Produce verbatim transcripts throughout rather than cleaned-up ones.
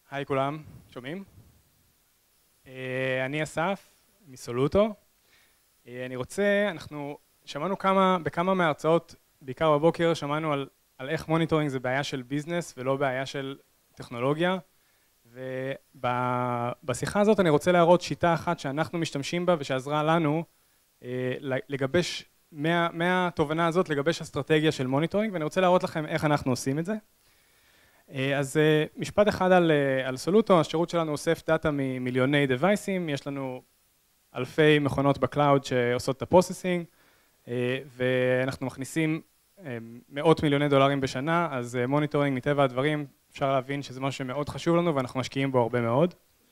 היי כולם, שומעים? אני אסף, מסולוטו. אני רוצה, אנחנו שמענו כמה, בכמה מההרצאות, בעיקר בבוקר, שמענו על, על איך מוניטורינג זה בעיה של ביזנס ולא בעיה של טכנולוגיה. ובשיחה הזאת אני רוצה להראות שיטה אחת שאנחנו משתמשים בה ושעזרה לנו לגבש, מה, מהתובנה הזאת לגבש אסטרטגיה של מוניטורינג, ואני רוצה להראות לכם איך אנחנו עושים את זה. אז משפט אחד על, על סולוטו, השירות שלנו אוסף דאטה ממיליוני דווייסים, יש לנו אלפי מכונות בקלאוד שעושות את הפרוססינג, ואנחנו מכניסים מאות מיליוני דולרים בשנה, אז מוניטורינג מטבע הדברים, אפשר להבין שזה משהו שמאוד חשוב לנו ואנחנו משקיעים בו הרבה מאוד.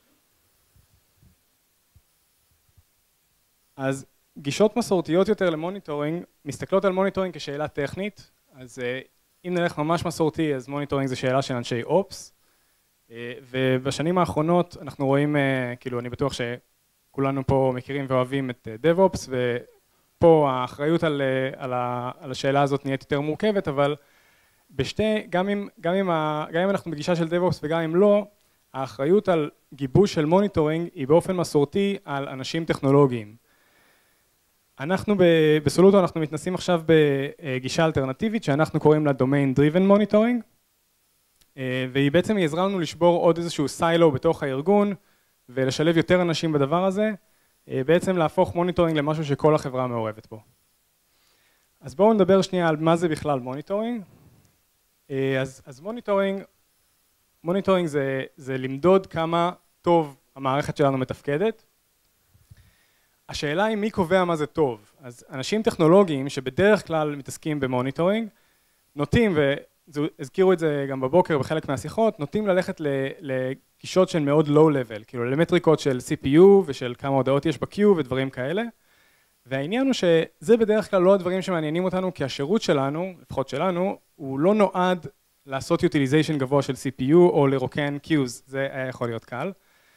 אז גישות מסורתיות יותר למוניטורינג, מסתכלות על מוניטורינג כשאלה טכנית, אז אם נלך ממש מסורתי, אז מוניטורינג זה שאלה של אנשי אופס, ובשנים האחרונות אנחנו רואים, כאילו אני בטוח שכולנו פה מכירים ואוהבים את devops, ופה האחריות על, על, על השאלה הזאת נהיית יותר מורכבת, אבל בשתי, גם אם, גם אם, גם אם אנחנו בגישה של devops וגם אם לא, האחריות על גיבוש של מוניטורינג היא באופן מסורתי על אנשים טכנולוגיים. אנחנו בסולוטו אנחנו מתנסים עכשיו בגישה אלטרנטיבית שאנחנו קוראים לה Domain Driven Monitoring, והיא בעצם עזרה לנו לשבור עוד איזשהו סיילו בתוך הארגון ולשלב יותר אנשים בדבר הזה, בעצם להפוך מוניטורינג למשהו שכל החברה מעורבת בו. אז בואו נדבר שנייה על מה זה בכלל מוניטורינג. אז, אז מוניטורינג, מוניטורינג זה, זה למדוד כמה טוב המערכת שלנו מתפקדת. השאלה היא מי קובע מה זה טוב. אז אנשים טכנולוגיים שבדרך כלל מתעסקים במוניטורינג, נוטים, והזכירו את זה גם בבוקר בחלק מהשיחות, נוטים ללכת לגישות של מאוד low level, כאילו למטריקות של סי פי יו ושל כמה הודעות יש ב-Q ודברים כאלה. והעניין הוא שזה בדרך כלל לא הדברים שמעניינים אותנו, כי השירות שלנו, לפחות שלנו, הוא לא נועד לעשות utilization גבוה של סי פי יו או לרוקן Qs, זה היה יכול להיות קל.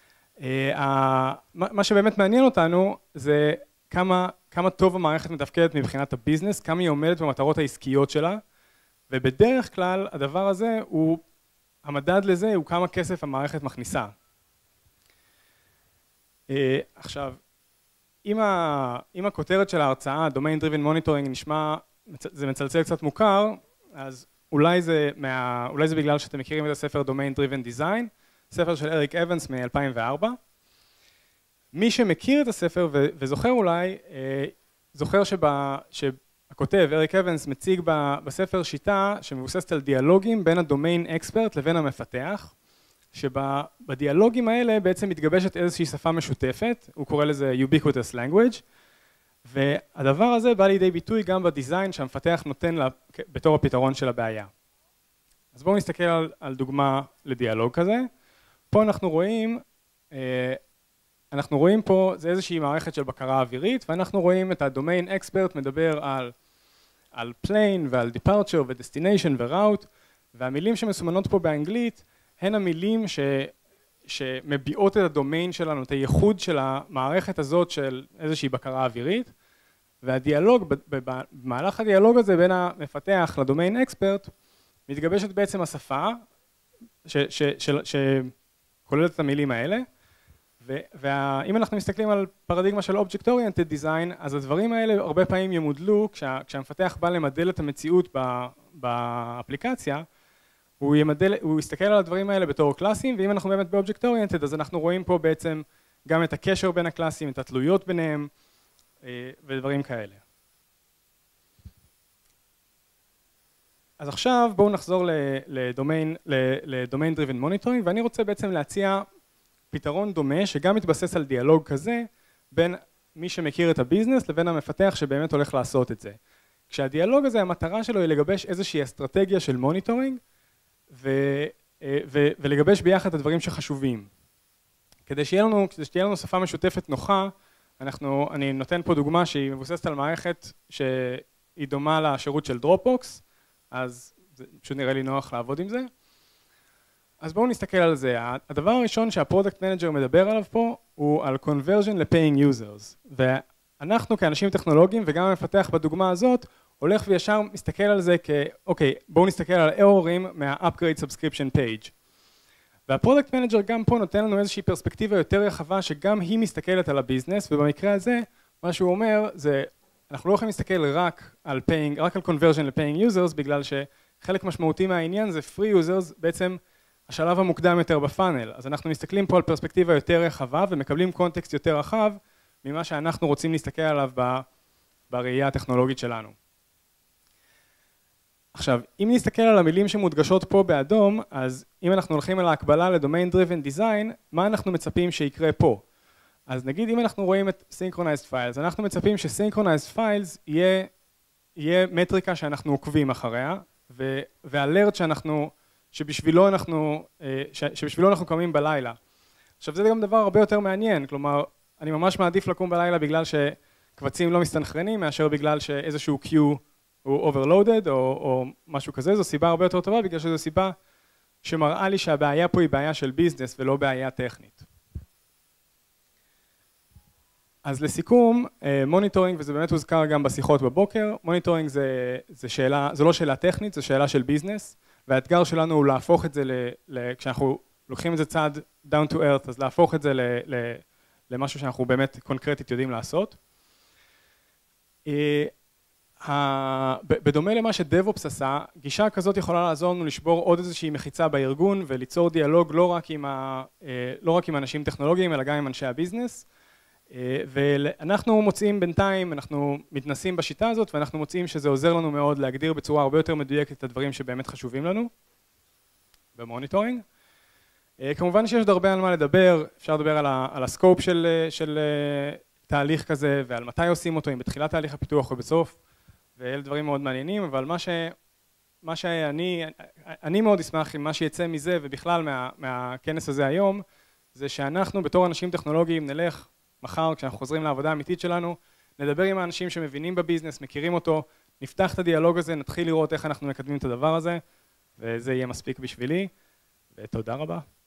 מה שבאמת מעניין אותנו זה כמה, כמה טוב המערכת מתפקדת מבחינת הביזנס, כמה היא עומדת במטרות העסקיות שלה, ובדרך כלל הדבר הזה הוא, המדד לזה הוא כמה כסף המערכת מכניסה. עכשיו, אם, ה, אם הכותרת של ההרצאה, Domain Driven Monitoring, נשמע, זה מצלצל קצת מוכר, אז אולי זה, מה, אולי זה בגלל שאתם מכירים את הספר Domain Driven Design, ספר של אריק אבנס מ-אלפיים וארבע. מי שמכיר את הספר וזוכר אולי, זוכר שבה, שהכותב אריק אבנס מציג בספר שיטה שמבוססת על דיאלוגים בין הדומיין אקספרט לבין המפתח, שבדיאלוגים האלה בעצם מתגבשת איזושהי שפה משותפת, הוא קורא לזה ubiquitous language, והדבר הזה בא לידי ביטוי גם בדיזיין שהמפתח נותן לה, בתור הפתרון של הבעיה. אז בואו נסתכל על, על דוגמה לדיאלוג כזה. פה אנחנו רואים, אנחנו רואים פה, זה איזושהי מערכת של בקרה אווירית, ואנחנו רואים את הדומיין אקספרט מדבר על, על plane ועל departure ו-destination ו-route, והמילים שמסומנות פה באנגלית, הן המילים ש, שמביעות את הדומיין שלנו, את הייחוד של המערכת הזאת של איזושהי בקרה אווירית, והדיאלוג, במהלך הדיאלוג הזה בין המפתח לדומיין אקספרט, מתגבשת בעצם השפה, ש, ש, ש, ש, כוללת את המילים האלה, ואם אנחנו מסתכלים על פרדיגמה של Object Oriented Design, אז הדברים האלה הרבה פעמים ימודלו, כשה, כשהמפתח בא למדל את המציאות באפליקציה, הוא, ימדל, הוא יסתכל על הדברים האלה בתור קלאסים, ואם אנחנו באמת ב-Object Oriented, אז אנחנו רואים פה בעצם גם את הקשר בין הקלאסים, את התלויות ביניהם, ודברים כאלה. אז עכשיו בואו נחזור ל-Domain Driven Monitoring, ואני רוצה בעצם להציע פתרון דומה שגם מתבסס על דיאלוג כזה בין מי שמכיר את הביזנס לבין המפתח שבאמת הולך לעשות את זה. כשהדיאלוג הזה, המטרה שלו היא לגבש איזושהי אסטרטגיה של מוניטורינג ולגבש ביחד את הדברים שחשובים. כדי שתהיה לנו, כדי שתהיה לנו שפה משותפת נוחה, אנחנו, אני נותן פה דוגמה שהיא מבוססת על מערכת שהיא דומה לשירות של דרופבוקס, אז זה פשוט נראה לי נוח לעבוד עם זה. אז בואו נסתכל על זה. הדבר הראשון שהפרודקט מנג'ר מדבר עליו פה הוא על conversion ל-paying users. ואנחנו כאנשים טכנולוגיים וגם המפתח בדוגמה הזאת הולך וישר מסתכל על זה כאוקיי, בואו נסתכל על אירורים מה-upgrade subscription page. והפרודקט מנג'ר גם פה נותן לנו איזושהי פרספקטיבה יותר רחבה שגם היא מסתכלת על הביזנס, ובמקרה הזה מה שהוא אומר זה אנחנו לא יכולים להסתכל רק על paying, רק על conversion ל-paying users, בגלל שחלק משמעותי מהעניין זה free users, בעצם השלב המוקדם יותר בפאנל. אז אנחנו מסתכלים פה על פרספקטיבה יותר רחבה ומקבלים קונטקסט יותר רחב ממה שאנחנו רוצים להסתכל עליו בראייה הטכנולוגית שלנו. עכשיו, אם נסתכל על המילים שמודגשות פה באדום, אז אם אנחנו הולכים על ההקבלה ל-Domain Driven Design, מה אנחנו מצפים שיקרה פה? אז נגיד אם אנחנו רואים את Synchronized Files, אנחנו מצפים ש-Synchronized Files יהיה, יהיה מטריקה שאנחנו עוקבים אחריה, ו-alert שאנחנו, שבשבילו אנחנו, שבשבילו אנחנו קמים בלילה. עכשיו זה גם דבר הרבה יותר מעניין, כלומר, אני ממש מעדיף לקום בלילה בגלל שקבצים לא מסתנכרנים, מאשר בגלל שאיזשהו queue הוא overloaded או, או משהו כזה, זו סיבה הרבה יותר טובה, בגלל שזו סיבה שמראה לי שהבעיה פה היא בעיה של ביזנס ולא בעיה טכנית. אז לסיכום, מוניטורינג, וזה באמת הוזכר גם בשיחות בבוקר, מוניטורינג זה, זה שאלה, זה לא שאלה טכנית, זו שאלה של ביזנס, והאתגר שלנו הוא להפוך את זה, ל, ל, כשאנחנו לוקחים את זה צעד down to earth, אז להפוך את זה ל, ל, למשהו שאנחנו באמת קונקרטית יודעים לעשות. בדומה למה שדבופס עשה, גישה כזאת יכולה לעזור לנו לשבור עוד איזושהי מחיצה בארגון וליצור דיאלוג לא רק עם, ה, לא רק עם אנשים טכנולוגיים, אלא גם עם אנשי הביזנס. ואנחנו מוצאים בינתיים, אנחנו מתנסים בשיטה הזאת, ואנחנו מוצאים שזה עוזר לנו מאוד להגדיר בצורה הרבה יותר מדויקת את הדברים שבאמת חשובים לנו במוניטורינג. כמובן שיש עוד הרבה על מה לדבר, אפשר לדבר על, ה, על הסקופ של, של תהליך כזה, ועל מתי עושים אותו, אם בתחילת תהליך הפיתוח או בסוף, ואלה דברים מאוד מעניינים, אבל מה, ש, מה שאני, אני מאוד אשמח עם מה שיצא מזה, ובכלל מה, מהכנס הזה היום, זה שאנחנו בתור אנשים טכנולוגיים נלך מחר, כשאנחנו חוזרים לעבודה האמיתית שלנו, נדבר עם האנשים שמבינים בביזנס, מכירים אותו, נפתח את הדיאלוג הזה, נתחיל לראות איך אנחנו מקדמים את הדבר הזה, וזה יהיה מספיק בשבילי, ותודה רבה.